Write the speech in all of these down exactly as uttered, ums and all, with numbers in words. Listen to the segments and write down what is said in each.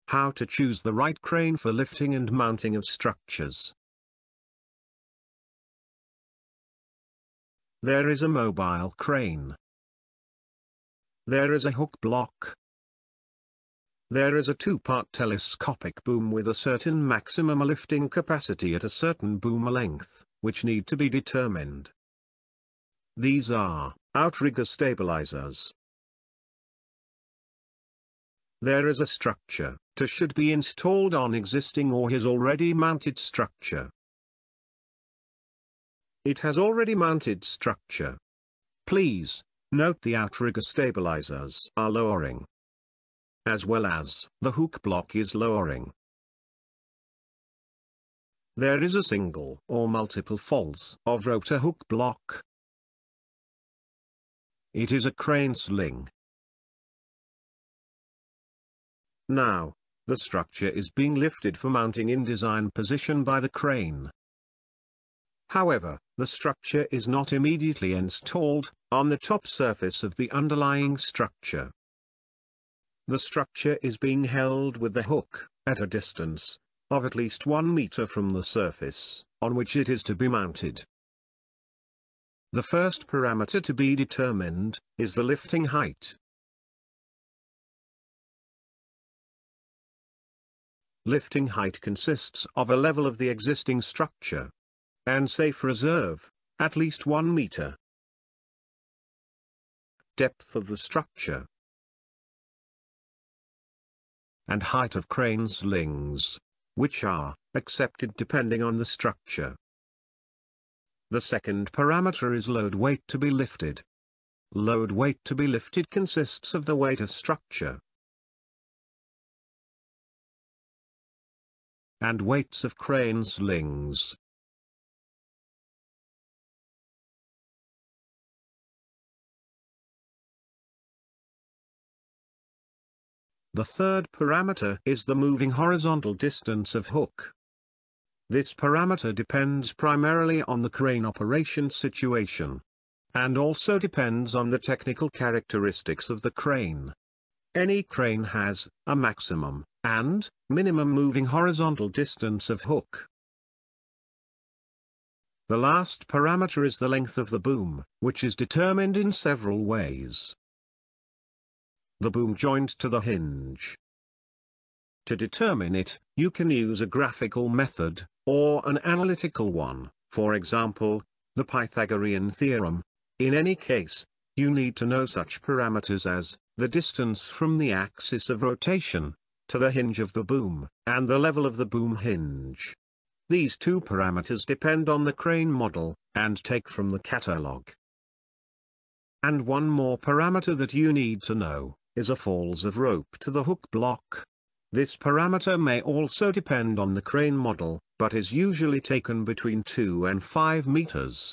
How to choose the right crane for lifting and mounting of structures. There is a mobile crane. There is a hook block. There is a two-part telescopic boom with a certain maximum lifting capacity at a certain boom length, which need to be determined. These are outrigger stabilizers. There is a structure that should be installed on existing or his already mounted structure. It has already mounted structure. Please note the outrigger stabilizers are lowering, as well as the hook block is lowering. There is a single or multiple falls of rotor hook block. It is a crane sling. Now, the structure is being lifted for mounting in design position by the crane. However, the structure is not immediately installed on the top surface of the underlying structure. The structure is being held with the hook at a distance of at least one meter from the surface on which it is to be mounted. The first parameter to be determined is the lifting height. Lifting height consists of a level of the existing structure and safe reserve, at least one meter. Depth of the structure and height of crane slings, which are accepted depending on the structure. The second parameter is load weight to be lifted. Load weight to be lifted consists of the weight of structure and weights of crane slings. The third parameter is the moving horizontal distance of hook. This parameter depends primarily on the crane operation situation, and also depends on the technical characteristics of the crane. Any crane has a maximum and minimum moving horizontal distance of hook. The last parameter is the length of the boom, which is determined in several ways. The boom joined to the hinge. To determine it, you can use a graphical method, or an analytical one, for example, the Pythagorean theorem. In any case, you need to know such parameters as the distance from the axis of rotation to the hinge of the boom, and the level of the boom hinge. These two parameters depend on the crane model, and take from the catalog. And one more parameter that you need to know is a falls of rope to the hook block. This parameter may also depend on the crane model, but is usually taken between two and five meters.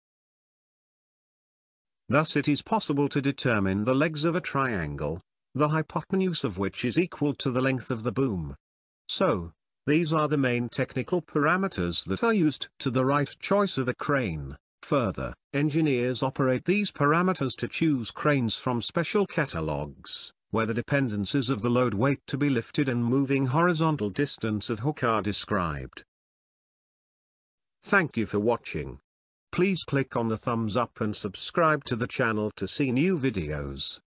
Thus it is possible to determine the legs of a triangle, the hypotenuse of which is equal to the length of the boom. So, these are the main technical parameters that are used to the right choice of a crane. Further, engineers operate these parameters to choose cranes from special catalogs, where the dependencies of the load weight to be lifted and moving horizontal distance of hook are described. Thank you for watching. Please click on the thumbs up and subscribe to the channel to see new videos.